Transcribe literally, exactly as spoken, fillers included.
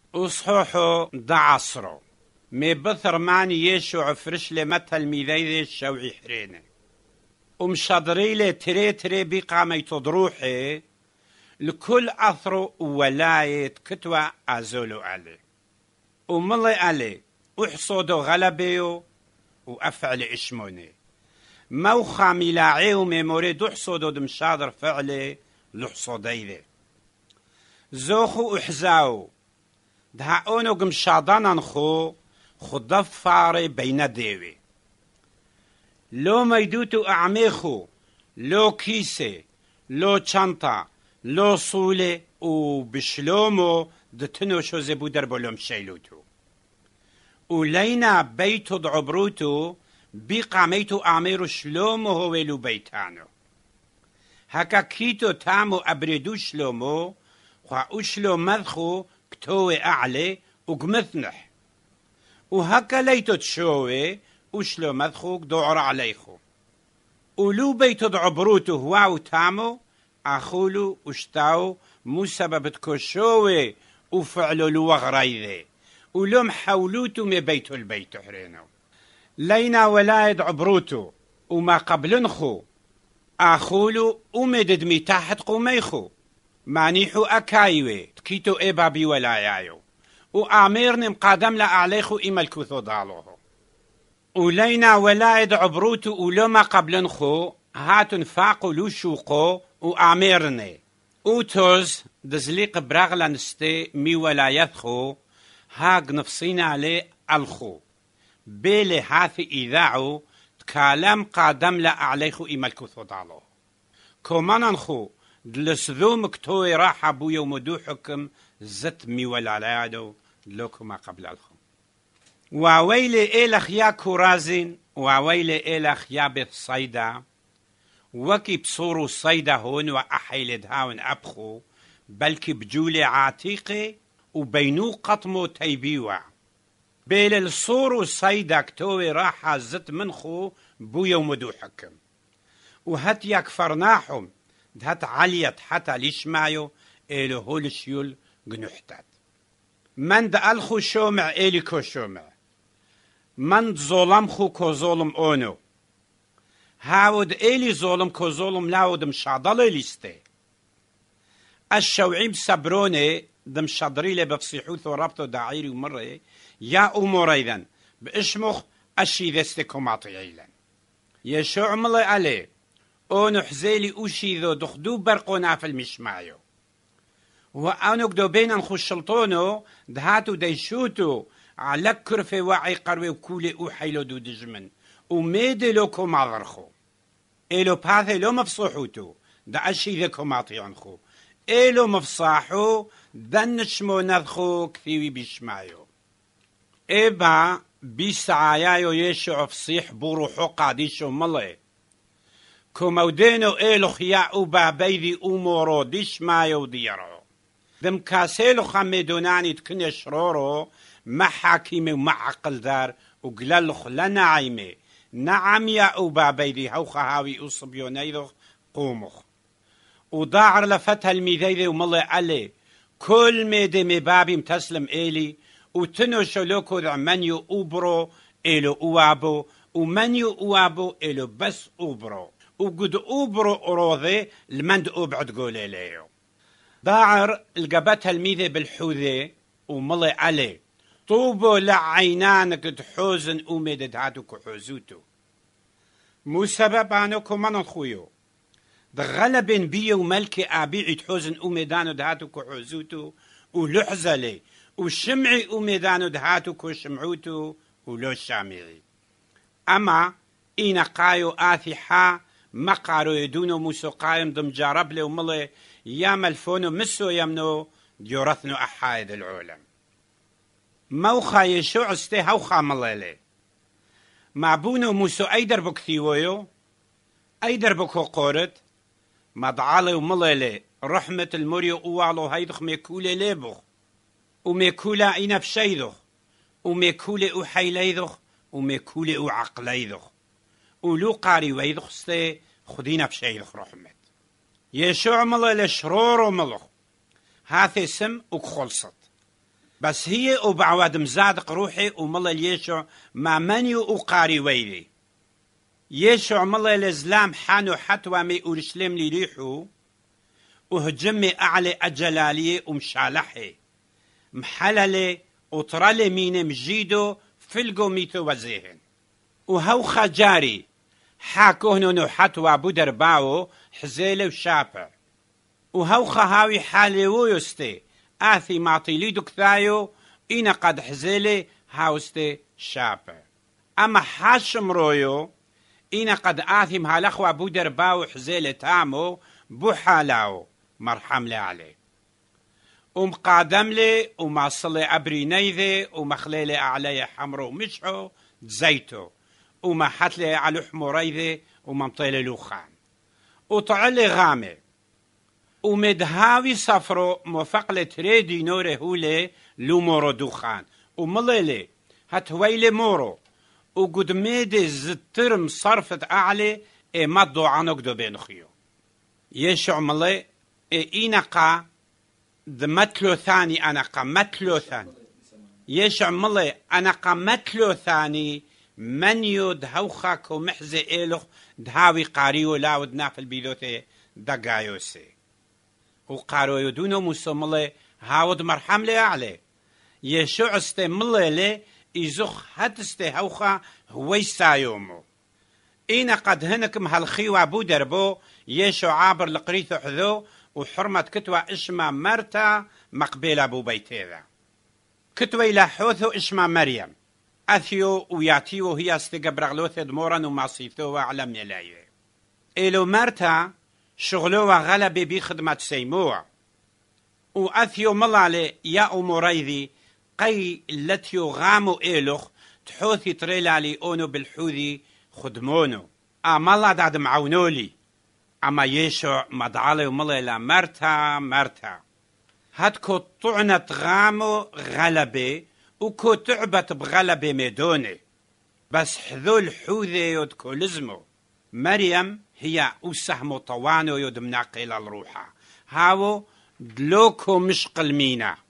وصحوحو دعصرو مبثر ماني يشوع فرش لمثل ميذيذي الشوعي حرينه ومشادري لي تري تري بقامي تضروحي لكل أثرو ولاية كتوى أزولو علي وملي علي وحصودو غلبيو وأفعل إشموني موخا ملاعي وميموري دو حصودو دمشادر فعلي لحصوديذي زوخو احزاو دهاونو قمشادانا خو خضف فاري بين ديوي لو ميدوتو اعميخو لو كيسي لو چانتا لو صولي وبشلومو دتنو شو زبو دربولوم شيلوتو ولينا بيتو دعبروتو بقاميتو اعميرو شلومو هويلو بيتانو هكا كيتو تامو ابردو شلومو وشلو مذخو كتوي أعلي وقمثنح وهكا ليتو تشوي وشلو مذخو دعر عليخو ولو بيتو دعبروتو هواو تامو أخولو وشتاو مو سبب تكشوي وفعلو الوغريذي ولوم حولوتو مي بيتو البيتو حرينو لينا ولايد عبروتو وما قبلنخو أخولو ومدد مي تحت قوميخو مانيحو أكايوي تكيتو إبا بي ولايايو وآميرني مقادم لأعليخو إما الكوثو دالوهو ولينا ولايد عبروتو ولما قبلنخو هاتن فاقو لوشوقو وآميرني وتوز دزليق براغلا نستي مي ولايتخو هاق نفسينا عليه الخو بيلي هاثي إذاعو تكالم قادم لأعليخو إما الكوثو دالوهو كومانانخو دلسذو مكتوي راح بويا ومدو حكم زت مي والعلادو لوكو ما قبل الخو وويلي إلخ يا كورازين وويلي إلخ يا بيت صيدا وكي بصورو صيدا هون وأحيلد هاون أبخو بلكي بجولي عاتيقي وبينو قطمو تيبيوع بيل الصورو صيدا كتوي راح زت منخو بويا ومدو حكم وهت يكفرناحهم دهت عليت حتى ليشمايو إلو هولشيول جنوحتات من دألخو شومع إلي كو شومع من ظلمخو كو ظلم أونو هاود إلي ظلم كو ظلم لاود مشاضل ليستي الشوعيم سبروني دم شادريلي بفصيحوث وربطو داعيري ومري يا أموريذن بإشمخ أشي ذستكو ماطيعيلا يشوع ملي عليه اونو حزيلي اوشي ذو دخدو برقونا في المشمايو وانو قدو بينا خشلطونو دهاتو ديشوتو على كرفي واعي قروي وكولي اوحيلو دو دجمن وميدي لوكو ماضرخو إلو باثي لو مفصوحوتو دا اشي ذكو ماطيونخو إلو مفصاحو دنشمو نذخو كثيوي بشمايو إبا بيسعايايو يشعو فصيح بروحو قاديشو ملي كومودينو إلو خياء بابيذي أمورو ديش مايو ديرو ذم كاسيلو خميدوناني تكن شرورو ما حاكيمي وما عقل دار وقلالخ لنعيمي نعم يا بابيذي هو خهاوي أصبيونيذو قومخ وضاعر لفتها الميذيذي وملي علي كل ميدي مبابي متسلم إلي وتنو شلوكو ذا منيو أوبرو إلو أوابو ومنيو أوابو إلو بس أوبرو وقد أوبرو أروضي المند أوبعد قولي ليو ضاعر القبتها الميذي بالحوذي وملي علي طوبو لعينانك تحوزن أميدد هاتو كحوزوتو مو سبب عنوكو من الخويو دغلبن بيو ملكي أبيعي تحوزن أميدانو دهاتو كحوزوتو ولحزلي وشمعي أميدانو دهاتو كشمعوتو ولو شامعي أما إينا قايو آثحا مقارو يدونو موسو قايم دم جارب لي وملي يا ملفونو مسو يمنو ديورثنو أحايد العالم موخا يشوع استي هوخا مليلي معبونو موسو أيدر بكثيويو أيدر بكو قورت مضعالي ومليلي رحمة المريو اوالو هيدخ ميكولي ليبخ وميكولا اينا بشيدخ وميكولي او حيليدخ وميكولي او عقليدخ ولو قاري ويدخ استي خدينا بشيدخ رحمة يشوع مليلي شرورو ملخ هاثي سم وكخلصت بس هي وبعواد مزادق روحي وملا يشوع ما منيو وقاري ويلي يشوع ملا الإسلام حانو حتوى مي أورشليم لريحو وهجمي أعلى أجلالي ومشالحي محللي وطرالي مين مجيدو فلقو ميتو وزيهن وهو خجاري حاكوهنو نحتوى بودر باو حزيلي وشابع وهو خهاوي حالي ويستي آثي معطيلي دكثايو إنا قد حزيلي هاوستي شابع أما حاشم رويو إنا قد آثي مهالخوى بودر باو حزيلي تامو بوحالاو مرحم لي عليه ومقادم لي ومعصلي أبري نيذي ومخليلي أعلي حمرو مشحو زيتو وما حتلي على حموريذي وممطيلي لوخان وطعلي غامي ومدهاوي صفرو موفق تريدي نوري هولي لو مورو دوخان ومليلي هتويلي مورو وقد ميدي زترم صرفت أعلي إي مدو عنوك دو بينخيو يشع ملي إي إينقا ذا متلو ثاني أنقا متلو ثاني يشع ملي أنقا متلو ثاني من يود هوخاك ومحزي إيلوخ دهاوي قاريو لاود نافل بيدوتي دقايوسي وقارو يدونو موسو ملي هاود مرحم لي عليه يشوع استي ملي لي إزوخ هتستي هوخا هوي سايومو إينا قد هنكم هالخيوة بودربو يشوع عابر لقريثو حذو وحرمة كتوى إشما مرتا مقبلة بو بيتيذا كتوى إلى حوثو إشما مريم أثيو وياتيو هي استقبرغلوث دمورا ومعصيثو وعلم يلايه إلو مرتا شغلوه غلبي بخدمة سيموع وأثيو ملالي يا أموريذي قي لتيو غامو إيلوخ تحوثي تريلالي أونو بالحوذي خدمونو أمالا داد معونولي أما يشو مدعالي وملي لا مرتا مرتا هاتكو طعنة غامو غلبي وكو تعبت بغلبي ميدوني بس حذو الحوذي يدكو لزمو مريم هي أسهم طوانو يدمناقي للروحة هاو دلوكو مش قلمينا